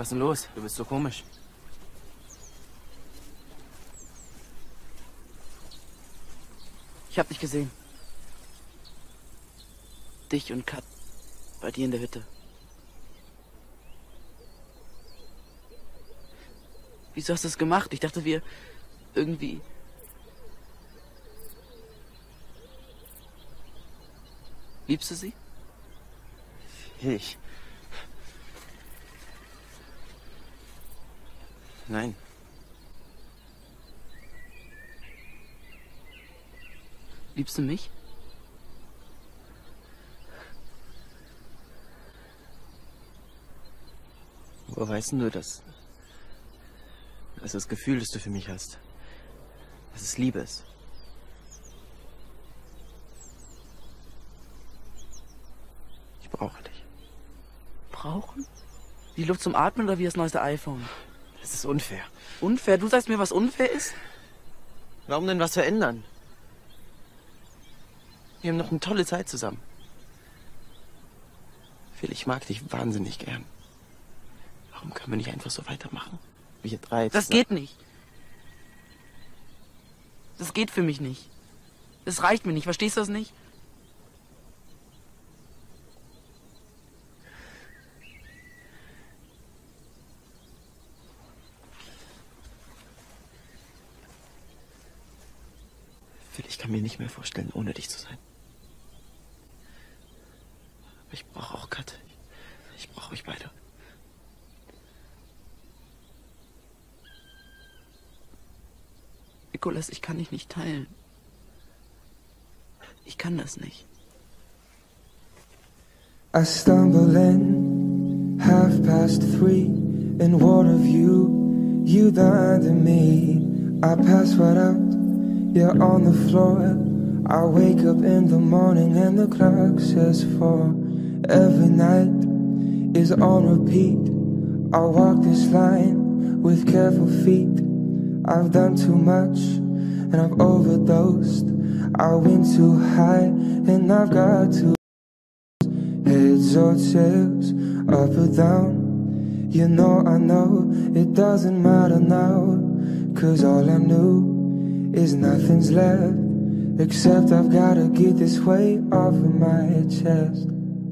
Was ist denn los? Du bist so komisch. Ich hab dich gesehen. Dich und Kat. Bei dir in der Hütte. Wieso hast du das gemacht? Ich dachte, wir irgendwie... Liebst du sie? Ich? Nein. Liebst du mich? Woher weißt du das? Das ist das Gefühl, das du für mich hast. Dass es Liebe ist. Ich brauche dich. Brauchen? Die Luft zum Atmen oder wie das neueste iPhone? Das ist unfair. Unfair? Du sagst mir, was unfair ist? Warum denn was verändern? Wir haben noch eine tolle Zeit zusammen. Phil, ich mag dich wahnsinnig gern. Warum können wir nicht einfach so weitermachen? Wir drei Das zusammen. geht nicht. Das geht für mich nicht. Das reicht mir nicht. Verstehst du das nicht? Phil, ich kann mir nicht mehr vorstellen, ohne dich zu sein. Aber ich brauche auch Kat. Ich brauche euch beide. Nicholas, ich kann dich nicht teilen. Ich kann das nicht. I stumble in 3:30, and what of you? You died to me. I pass right out, you're on the floor. I wake up in the morning and the clock says 4. Every night is on repeat. I walk this line with careful feet. I've done too much and I've overdosed. I went too high and I've got to heads or tails, up or down. You know I know it doesn't matter now, 'cause all I knew is nothing's left, except I've gotta get this weight off of my chest.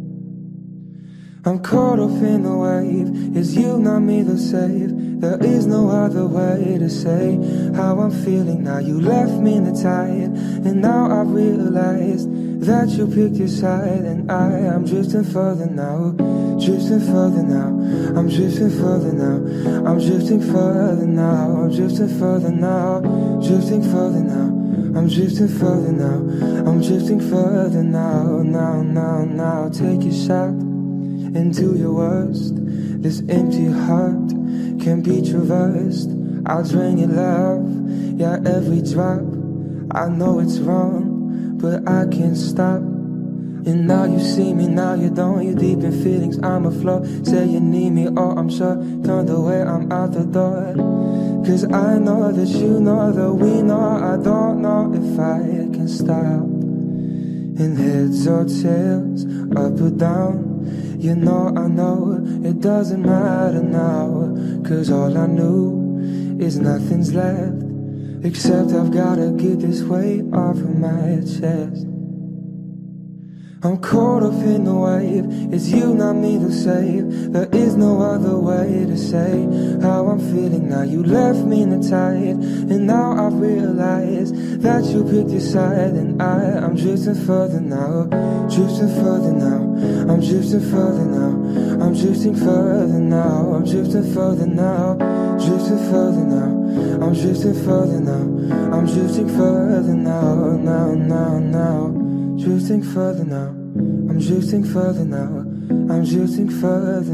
I'm caught up in the wave, it's you, not me, the save. There is no other way to say how I'm feeling now. You left me in the tide, and now I've realized that you picked your side. And I'm drifting further now, drifting further now. I'm drifting further now, I'm drifting further now. I'm drifting further now, drifting further now. I'm drifting further now, I'm drifting further now. Now, take a shot and do your worst. This empty heart can be traversed. I'll drain your love, yeah, every drop. I know it's wrong, but I can't stop. And now you see me, now you don't. You're deep in feelings, I'm afloat. Say you need me, oh I'm sure. Turned away, I'm out the door. 'Cause I know that you know that we know. I don't know if I can stop. In heads or tails, up or down. You know I know it doesn't matter now, 'cause all I knew is nothing's left, except I've gotta get this weight off of my chest. I'm caught up in the wave, it's you, not me, to save. There is no other way to say how I'm feeling now. You left me in the tide, and now I've realized that you picked your side. And I'm drifting further now, drifting further now. I'm drifting further now, I'm drifting further now. I'm drifting further now, drifting further now. I'm drifting further now, I'm drifting further now. Now. Drifting further now, I'm drifting further now. I'm drifting further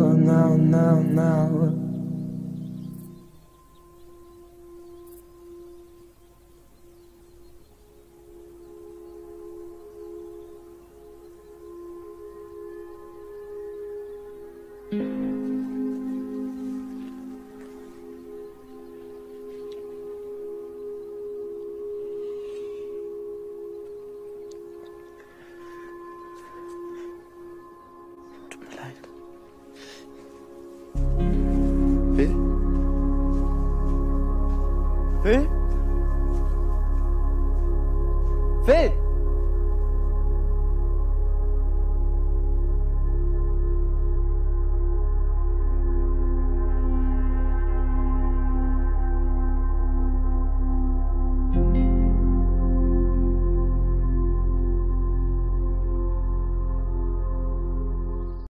now. Tut mir leid. Phil? Phil!